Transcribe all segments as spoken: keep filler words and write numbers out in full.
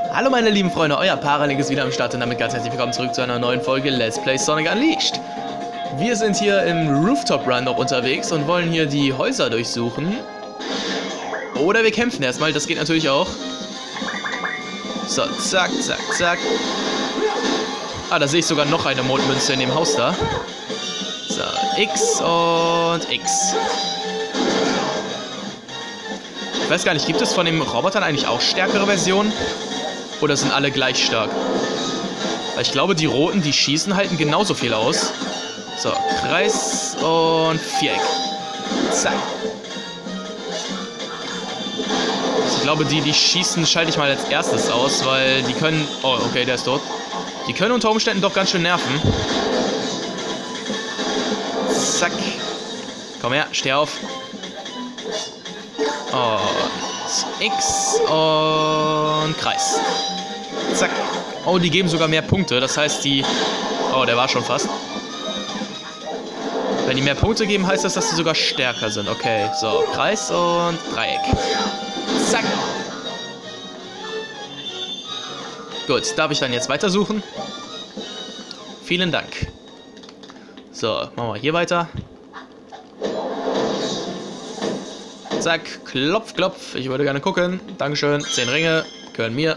Hallo meine lieben Freunde, euer Paralink ist wieder am Start und damit ganz herzlich willkommen zurück zu einer neuen Folge Let's Play Sonic Unleashed. Wir sind hier im Rooftop Run noch unterwegs und wollen hier die Häuser durchsuchen. Oder wir kämpfen erstmal, das geht natürlich auch. So, zack, zack, zack. Ah, da sehe ich sogar noch eine Mondmünze in dem Haus da. So, X und X. Ich weiß gar nicht, gibt es von den Robotern eigentlich auch stärkere Versionen? Oder sind alle gleich stark? Weil ich glaube, die Roten, die schießen, halten genauso viel aus. So, Kreis und Viereck. Zack. Ich glaube, die, die schießen, schalte ich mal als erstes aus, weil die können... Oh, okay, der ist tot. Die können unter Umständen doch ganz schön nerven. Zack. Komm her, steh auf. Und X und Kreis. Zack. Oh, die geben sogar mehr Punkte. Das heißt, die... Oh, der war schon fast. Wenn die mehr Punkte geben, heißt das, dass sie sogar stärker sind. Okay, so. Kreis und Dreieck. Zack. Gut, darf ich dann jetzt weitersuchen? Vielen Dank. So, machen wir hier weiter. Zack, klopf, klopf. Ich würde gerne gucken. Dankeschön. Zehn Ringe gehören mir.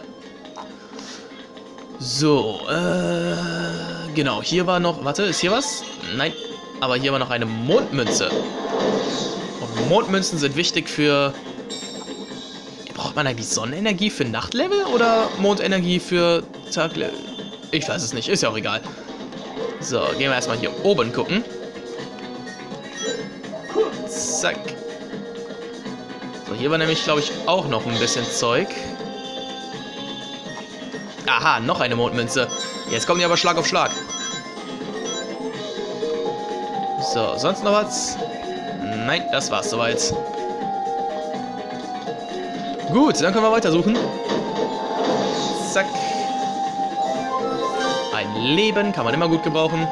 So, äh, genau. Hier war noch... Warte, ist hier was? Nein. Aber hier war noch eine Mondmünze. Und Mondmünzen sind wichtig für... Braucht man eigentlich Sonnenenergie für Nachtlevel oder Mondenergie für Taglevel? Ich weiß es nicht. Ist ja auch egal. So, gehen wir erstmal hier oben gucken. Zack. So, hier war nämlich, glaube ich, auch noch ein bisschen Zeug. Aha, noch eine Mondmünze. Jetzt kommen die aber Schlag auf Schlag. So, sonst noch was? Nein, das war's soweit. Gut, dann können wir weitersuchen. Zack. Ein Leben kann man immer gut gebrauchen.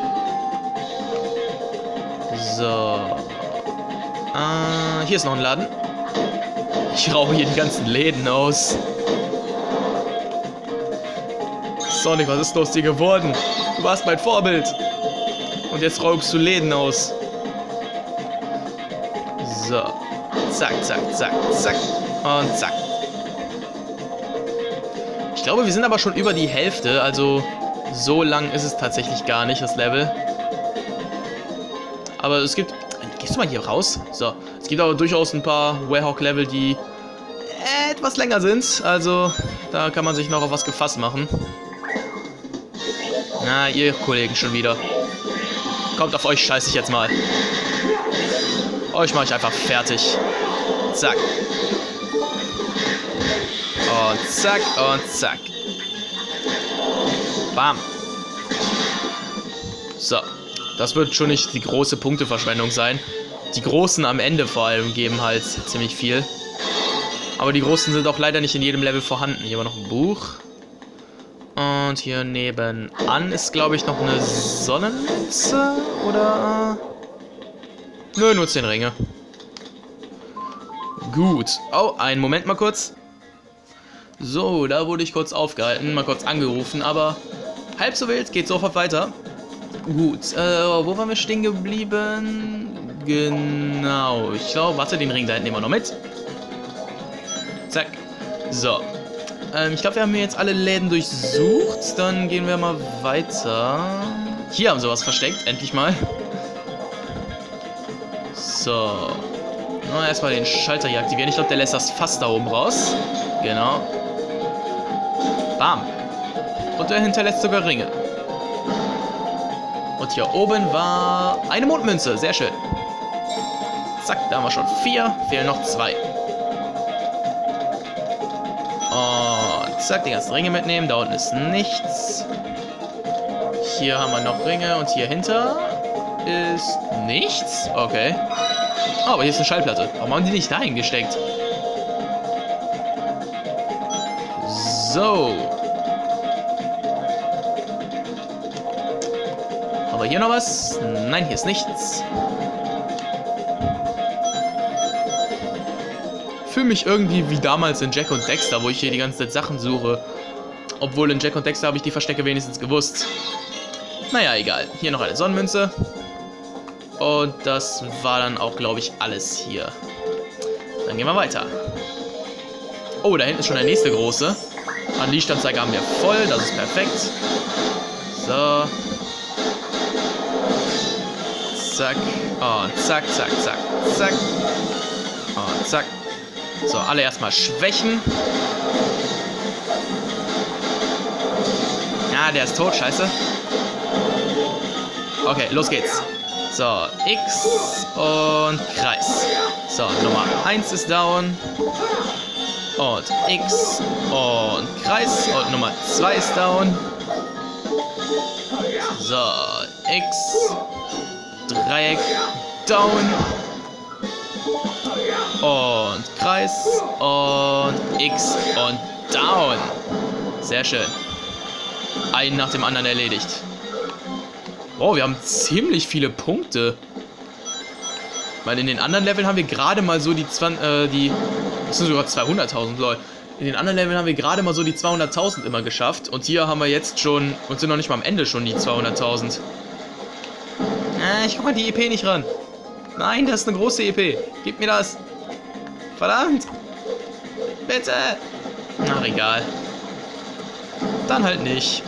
So. Äh, hier ist noch ein Laden. Ich rauche hier die ganzen Läden aus. Sonic, was ist los dir geworden? Du warst mein Vorbild. Und jetzt raubst du Läden aus. So. Zack, zack, zack, zack. Und zack. Ich glaube, wir sind aber schon über die Hälfte. Also, so lang ist es tatsächlich gar nicht, das Level. Aber es gibt... Gehst du mal hier raus? So. Es gibt aber durchaus ein paar Warhawk-Level, die etwas länger sind. Also, da kann man sich noch auf was gefasst machen. Na, ihr Kollegen schon wieder. Kommt, auf euch scheiße ich jetzt mal. Euch mache ich einfach fertig. Zack. Und zack und zack. Bam. So. Das wird schon nicht die große Punkteverschwendung sein. Die Großen am Ende vor allem geben halt ziemlich viel. Aber die Großen sind auch leider nicht in jedem Level vorhanden. Hier war noch ein Buch. Und hier nebenan ist, glaube ich, noch eine Sonnenmünze. Oder... Nö, nur zehn Ringe. Gut. Oh, einen Moment mal kurz. So, da wurde ich kurz aufgehalten, mal kurz angerufen, aber halb so wild, geht sofort weiter. Gut, äh, wo waren wir stehen geblieben? Genau, ich glaube, warte, den Ring da hinten nehmen wir noch mit. Zack. So. Ähm, ich glaube, wir haben hier jetzt alle Läden durchsucht. Dann gehen wir mal weiter. Hier haben sie was versteckt, endlich mal. So. Na, erstmal den Schalter hier aktivieren. Ich glaube, der lässt das Fass da oben raus. Genau. Bam. Und der hinterlässt sogar Ringe. Und hier oben war eine Mondmünze. Sehr schön. Zack, da haben wir schon vier. Fehlen noch zwei. Und zack, die ganzen Ringe mitnehmen. Da unten ist nichts. Hier haben wir noch Ringe. Und hier hinter ist nichts. Okay. Oh, aber hier ist eine Schallplatte. Warum haben die nicht dahin gesteckt? So. Aber hier noch was? Nein, hier ist nichts. fühle mich irgendwie wie damals in Jack und Dexter, wo ich hier die ganze Zeit Sachen suche Obwohl in Jack und Dexter habe ich die Verstecke wenigstens gewusst. Naja, egal. Hier noch eine Sonnenmünze. Und das war dann auch, glaube ich, alles hier. Dann gehen wir weiter. Oh, da hinten ist schon der nächste große. An Lichtstandzeiger haben wir voll, das ist perfekt. So. Zack. Und zack, zack, zack, zack. Und zack. So, alle erstmal schwächen. Ja, der ist tot, scheiße. Okay, los geht's. So, X und Kreis. So, Nummer eins ist down. Und X und Kreis. Und Nummer zwei ist down. So, X, Dreieck, down. Und Kreis und X und down. Sehr schön. Einen nach dem anderen erledigt. Oh, wir haben ziemlich viele Punkte. Weil in den anderen Leveln haben wir gerade mal so die zwanzig, äh, die, das sind sogar zweihunderttausend, lol. In den anderen Leveln haben wir gerade mal so die zweihunderttausend immer geschafft. Und hier haben wir jetzt schon, und sind noch nicht mal am Ende schon die zweihunderttausend. Äh, ich komm mal die E P nicht ran. Nein, das ist eine große E P. Gib mir das. Verdammt. Bitte. Ach, egal. Dann halt nicht.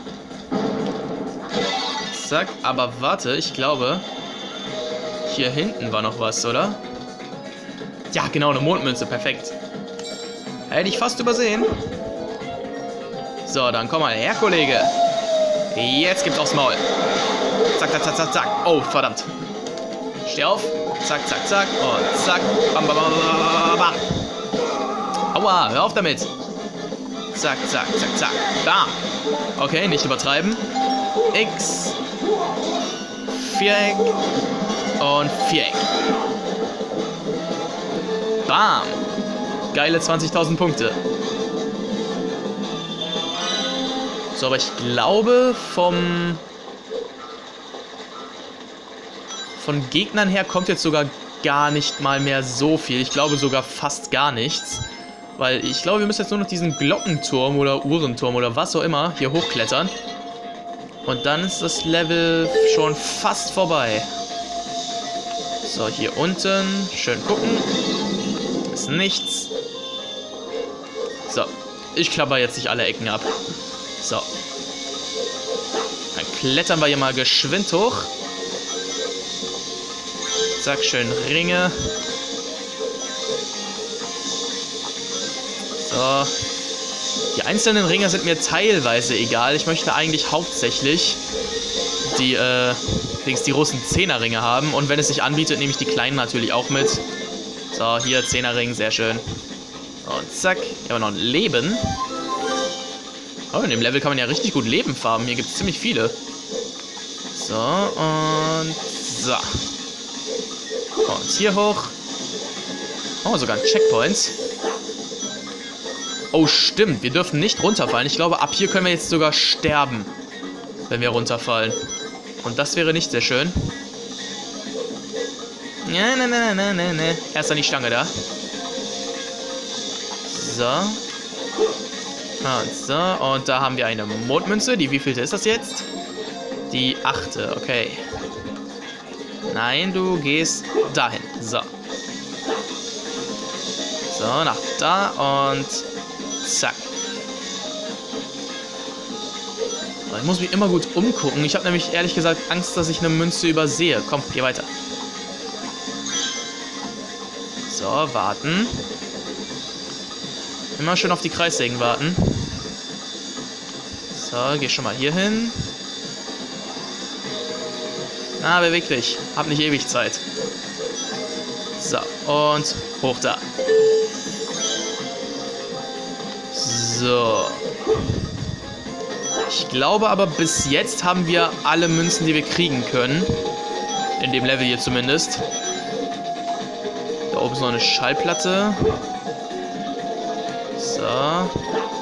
Zack, aber warte, ich glaube, hier hinten war noch was, oder? Ja, genau, eine Mondmünze, perfekt. Hätte ich fast übersehen. So, dann komm mal her, Kollege. Jetzt gibt's aufs Maul. Zack, zack, zack, zack, zack. Oh, verdammt. Steh auf. Zack, zack, zack. Und zack. Bam, bam, bam, bam, bam. Aua, hör auf damit. Zack, zack, zack, zack. Bam. Okay, nicht übertreiben. X. Viereck. Und Viereck. Bam. Geile zwanzigtausend Punkte. So, aber ich glaube, vom... Von Gegnern her kommt jetzt sogar gar nicht mal mehr so viel. Ich glaube sogar fast gar nichts. Weil ich glaube, wir müssen jetzt nur noch diesen Glockenturm oder Uhrenturm oder was auch immer hier hochklettern. Und dann ist das Level schon fast vorbei. So, hier unten. Schön gucken. Ist nichts. So. Ich klapper jetzt nicht alle Ecken ab. So. Dann klettern wir hier mal geschwind hoch. Zack, schön Ringe. So. Die einzelnen Ringe sind mir teilweise egal. Ich möchte eigentlich hauptsächlich die, äh, die großen Zehnerringe haben. Und wenn es sich anbietet, nehme ich die kleinen natürlich auch mit. So, hier Zehnerring, sehr schön. Und zack, hier haben wir noch ein Leben. Oh, in dem Level kann man ja richtig gut Leben farmen. Hier gibt es ziemlich viele. So, und so. Und hier hoch. Oh, sogar ein Checkpoint. Oh, stimmt. Wir dürfen nicht runterfallen. Ich glaube, ab hier können wir jetzt sogar sterben, wenn wir runterfallen. Und das wäre nicht sehr schön. Ne, ne, ne, ne, ne, ne. Erst an die Stange da. So. Und so. Und da haben wir eine Mondmünze. Die wievielte ist das jetzt? Die achte. Okay. Nein, du gehst dahin. So. So, nach da und zack. Ich muss mich immer gut umgucken. Ich habe nämlich ehrlich gesagt Angst, dass ich eine Münze übersehe. Komm, geh weiter. So, warten. Immer schön auf die Kreissägen warten. So, geh schon mal hier hin. Na, beweg dich. Hab nicht ewig Zeit. So, und hoch da. So. Ich glaube aber, bis jetzt haben wir alle Münzen, die wir kriegen können. In dem Level hier zumindest. Da oben ist noch eine Schallplatte. So.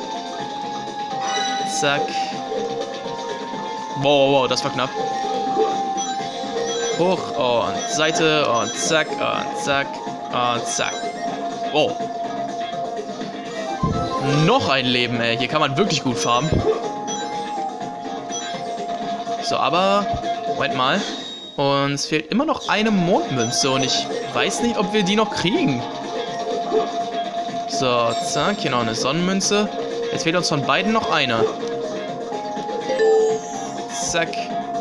Zack. Wow, wow, wow, das war knapp. Hoch und Seite und zack und zack und zack. Oh. Noch ein Leben, ey. Hier kann man wirklich gut farmen. So, aber... Moment mal. Uns fehlt immer noch eine Mondmünze und ich weiß nicht, ob wir die noch kriegen. So, zack. Hier noch eine Sonnenmünze. Jetzt fehlt uns von beiden noch eine. Zack.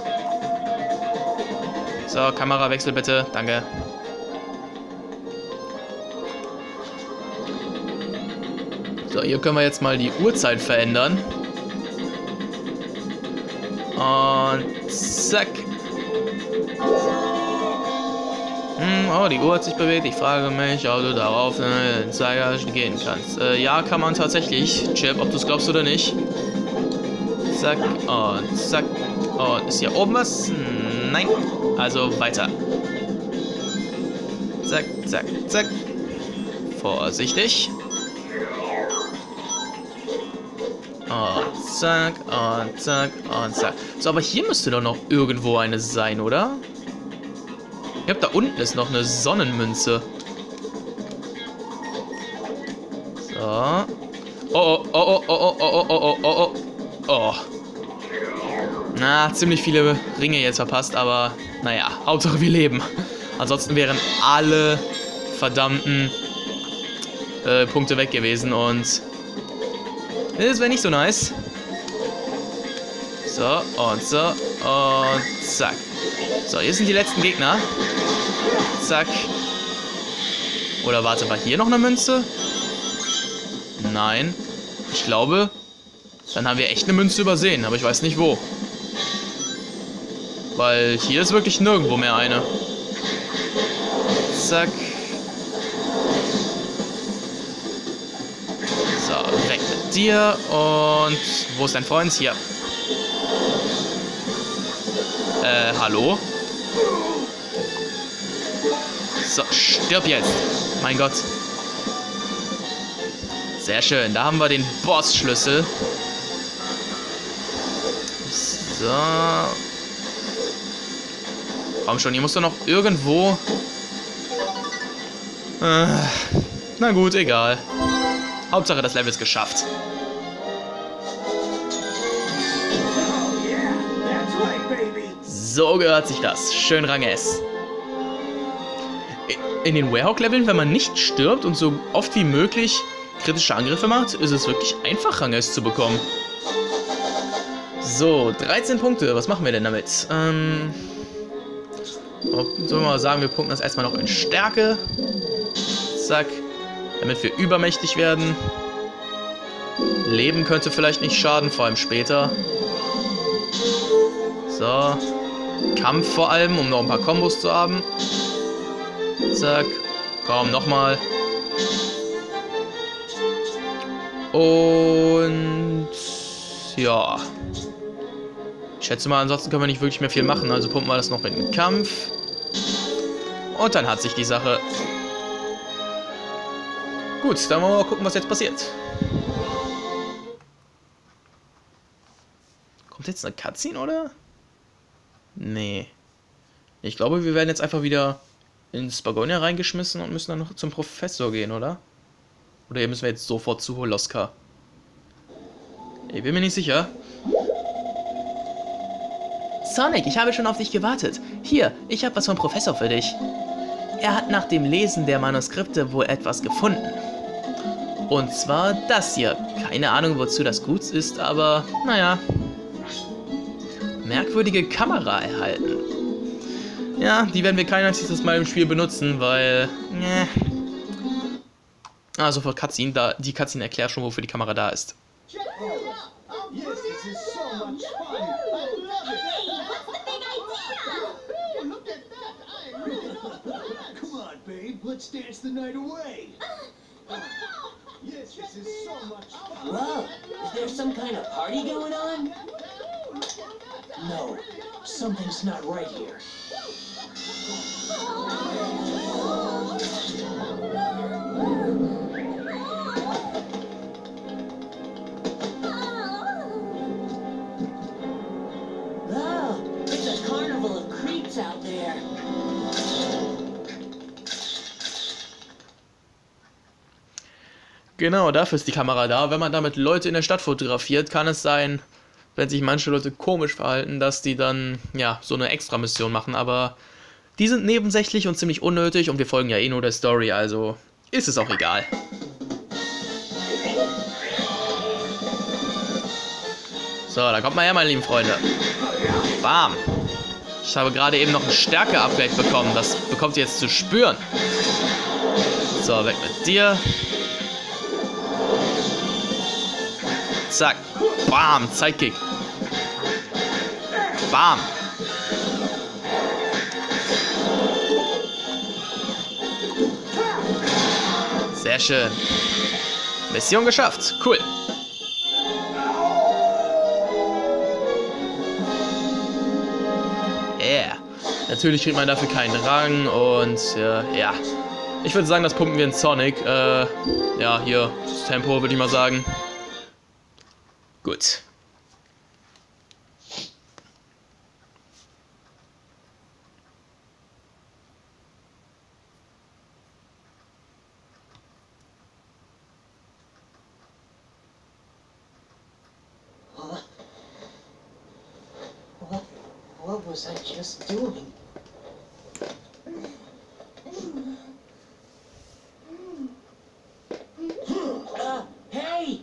So, Kamerawechsel bitte. Danke. So, hier können wir jetzt mal die Uhrzeit verändern. Und zack. Hm, oh, die Uhr hat sich bewegt. Ich frage mich, ob du darauf den Zeiger gehen kannst. Äh, ja, kann man tatsächlich. Chip, ob du es glaubst oder nicht. Zack und zack. Und ist hier oben was? Nein. Also weiter. Zack, zack, zack. Vorsichtig. Und zack, und zack, und zack. So, aber hier müsste doch noch irgendwo eine sein, oder? Ich glaube, da unten ist noch eine Sonnenmünze. So. Oh, oh, oh, oh, oh, oh, oh, oh, oh, oh, oh. Na, ziemlich viele Ringe jetzt verpasst, aber naja, Hauptsache wir leben. Ansonsten wären alle verdammten äh, Punkte weg gewesen und das wäre nicht so nice. So, und so, und zack. So, hier sind die letzten Gegner. Zack. Oder warte, war hier noch eine Münze? Nein. Ich glaube, dann haben wir echt eine Münze übersehen, aber ich weiß nicht wo. Weil hier ist wirklich nirgendwo mehr eine. Zack. So, weg mit dir. Und wo ist dein Freund? Hier. Äh, hallo? So, stirb jetzt. Mein Gott. Sehr schön. Da haben wir den Boss-Schlüssel. So. Komm schon, hier musst du noch irgendwo... Äh, na gut, egal. Hauptsache, das Level ist geschafft. So gehört sich das. Schön Rang S. In den Warehawk-Leveln, wenn man nicht stirbt und so oft wie möglich kritische Angriffe macht, ist es wirklich einfach, Rang S zu bekommen. So, dreizehn Punkte. Was machen wir denn damit? Ähm... Sollen wir mal sagen, wir punkten das erstmal noch in Stärke. Zack. Damit wir übermächtig werden. Leben könnte vielleicht nicht schaden, vor allem später. So. Kampf vor allem, um noch ein paar Kombos zu haben. Zack. Komm, nochmal. Und... ja. Ich schätze mal, ansonsten können wir nicht wirklich mehr viel machen. Also pumpen wir das noch in den Kampf. Und dann hat sich die Sache. Gut, dann wollen wir mal gucken, was jetzt passiert. Kommt jetzt eine Cutscene, oder? Nee. Ich glaube, wir werden jetzt einfach wieder ins Spagonia reingeschmissen und müssen dann noch zum Professor gehen, oder? Oder hier müssen wir jetzt sofort zu Holoska. Ich bin mir nicht sicher. Sonic, ich habe schon auf dich gewartet. Hier, ich habe was vom Professor für dich. Er hat nach dem Lesen der Manuskripte wohl etwas gefunden. Und zwar das hier. Keine Ahnung, wozu das gut ist, aber naja. Merkwürdige Kamera erhalten. Ja, die werden wir kein einziges Mal im Spiel benutzen, weil... Ne. Ah, sofort Cutscene. Da, die Cutscene erklärt schon, wofür die Kamera da ist. Let's dance the night away. Yes, this is so much fun. Wow, is there some kind of party going on? No, something's not right here. Oh, it's a carnival of creeps out there. Genau, dafür ist die Kamera da. Wenn man damit Leute in der Stadt fotografiert, kann es sein, wenn sich manche Leute komisch verhalten, dass die dann, ja, so eine Extra-Mission machen. Aber die sind nebensächlich und ziemlich unnötig und wir folgen ja eh nur der Story, also ist es auch egal. So, da kommt mal her, meine lieben Freunde. Bam. Ich habe gerade eben noch ein Stärke-Upgrade bekommen. Das bekommt ihr jetzt zu spüren. So, weg mit dir. Zack. Bam. Sidekick. Bam. Sehr schön. Mission geschafft. Cool. Yeah. Natürlich kriegt man dafür keinen Rang und äh, ja. Ich würde sagen, das pumpen wir in Sonic. Äh, ja, hier das Tempo würde ich mal sagen. Gut. What, what was I just doing? Uh, hey!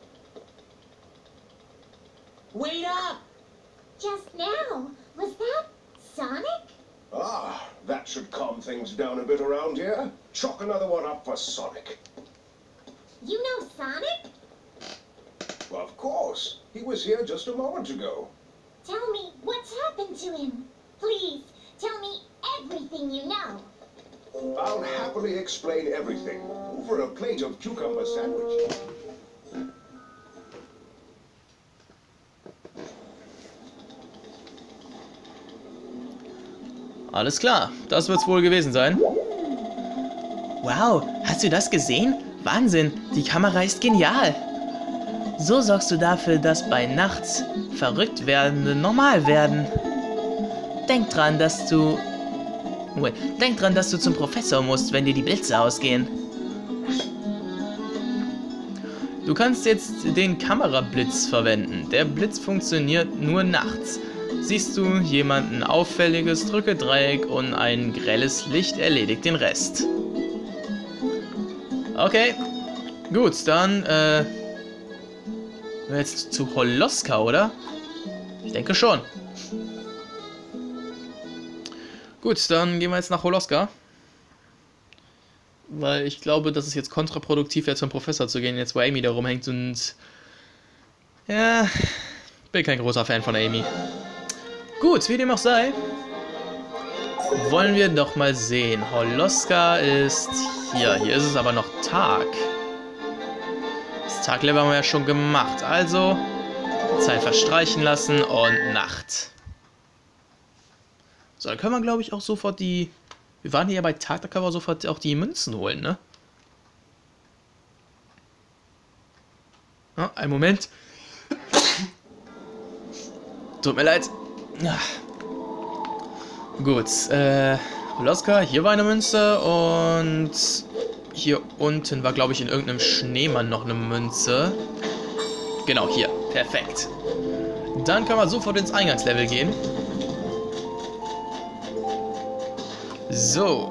Wait up! Just now, was that Sonic? Ah, that should calm things down a bit around here. Chalk another one up for Sonic. You know Sonic? Of course. He was here just a moment ago. Tell me what's happened to him. Please, tell me everything you know. I'll happily explain everything over a plate of cucumber sandwich. Alles klar, das wird's wohl gewesen sein. Wow, hast du das gesehen? Wahnsinn, die Kamera ist genial. So sorgst du dafür, dass bei nachts verrückt werdende normal werden. Denk dran, dass du... Denk dran, dass du zum Professor musst, wenn dir die Blitze ausgehen. Du kannst jetzt den Kamerablitz verwenden. Der Blitz funktioniert nur nachts. Siehst du jemanden Auffälliges, drücke Dreieck und ein grelles Licht erledigt den Rest. Okay, gut, dann äh, jetzt zu Holoska, oder? Ich denke schon. Gut, dann gehen wir jetzt nach Holoska. Weil ich glaube, dass es jetzt kontraproduktiv wäre, zum Professor zu gehen, jetzt wo Amy da rumhängt und... Ja, bin kein großer Fan von Amy. Gut, wie dem auch sei, wollen wir doch mal sehen. Holoska ist hier. Hier ist es aber noch Tag. Das Taglevel haben wir ja schon gemacht. Also, Zeit verstreichen lassen und Nacht. So, dann können wir, glaube ich, auch sofort die... Wir waren hier bei Tag, da können wir sofort auch die Münzen holen, ne? Ja, einen Moment. Tut mir leid. Ja. Gut, äh, Holoska, hier war eine Münze und hier unten war, glaube ich, in irgendeinem Schneemann noch eine Münze. Genau, hier, perfekt. Dann können wir sofort ins Eingangslevel gehen. So.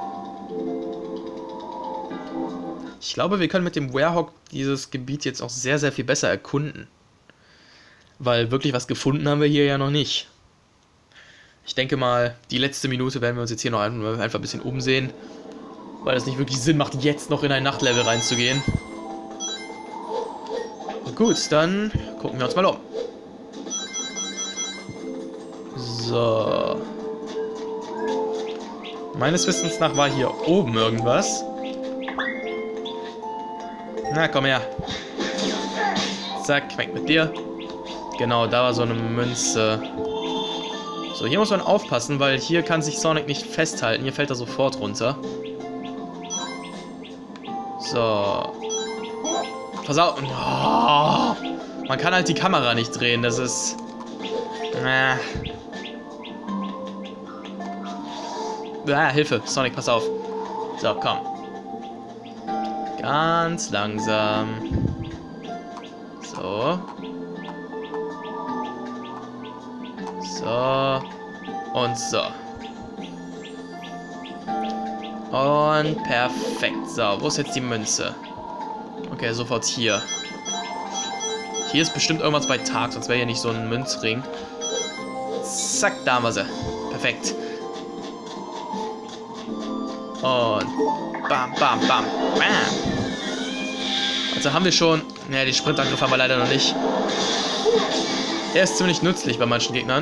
Ich glaube, wir können mit dem Werehog dieses Gebiet jetzt auch sehr, sehr viel besser erkunden. Weil wirklich was gefunden haben wir hier ja noch nicht. Ich denke mal, die letzte Minute werden wir uns jetzt hier noch einfach ein bisschen umsehen. Weil es nicht wirklich Sinn macht, jetzt noch in ein Nachtlevel reinzugehen. Gut, dann gucken wir uns mal um. So. Meines Wissens nach war hier oben irgendwas. Na, komm her. Zack, weg mit dir. Genau, da war so eine Münze. So, hier muss man aufpassen, weil hier kann sich Sonic nicht festhalten. Hier fällt er sofort runter. So. Pass auf. Oh, man kann halt die Kamera nicht drehen. Das ist... Ah. Ah, Hilfe. Sonic, pass auf. So, komm. Ganz langsam. So. So. Und so. Und perfekt. So, wo ist jetzt die Münze? Okay, sofort hier. Hier ist bestimmt irgendwas bei Tag, sonst wäre hier nicht so ein Münzring. Zack, da haben wir sie. Perfekt. Und bam, bam, bam, bam. Also haben wir schon... Ne, den Sprintangriff haben wir leider noch nicht. Er ist ziemlich nützlich bei manchen Gegnern.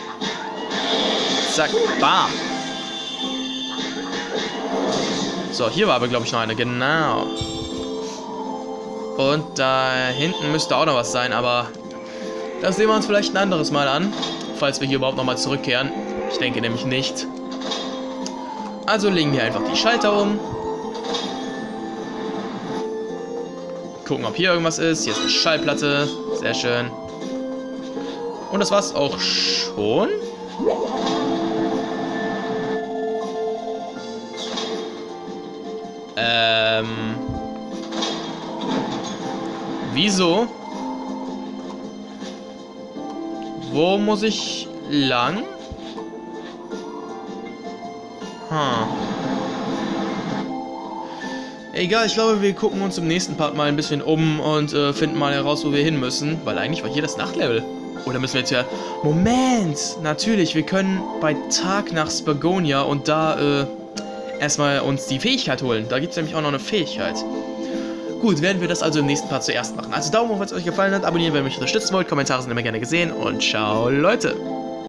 Zack, bam. So, hier war aber, glaube ich, noch eine. Genau. Und da hinten müsste auch noch was sein, aber das sehen wir uns vielleicht ein anderes Mal an. Falls wir hier überhaupt nochmal zurückkehren. Ich denke nämlich nicht. Also legen wir einfach die Schalter um. Gucken, ob hier irgendwas ist. Hier ist eine Schallplatte. Sehr schön. Und das war's auch schon. Ähm. Wieso? Wo muss ich lang? Hm. Egal, ich glaube, wir gucken uns im nächsten Part mal ein bisschen um und äh, finden mal heraus, wo wir hin müssen. Weil eigentlich war hier das Nachtlevel. Oder müssen wir jetzt ja... Moment! Natürlich, wir können bei Tag nach Spagonia und da äh, erstmal uns die Fähigkeit holen. Da gibt es nämlich auch noch eine Fähigkeit. Gut, werden wir das also im nächsten Part zuerst machen. Also Daumen hoch, wenn es euch gefallen hat. Abonnieren, wenn ihr mich unterstützen wollt. Kommentare sind immer gerne gesehen. Und ciao, Leute!